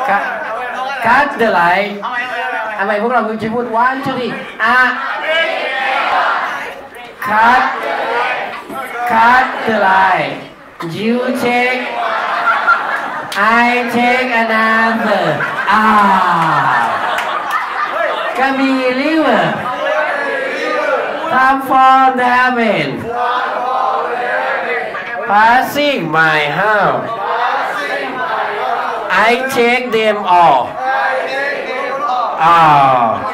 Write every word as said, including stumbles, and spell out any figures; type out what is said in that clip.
cut the light ทำไมพวกเราคุณจะพูด one two three อ่ะ cut cut the light you take I take another อ่าก็มี river come from the heaven passing my house I take them all อ่า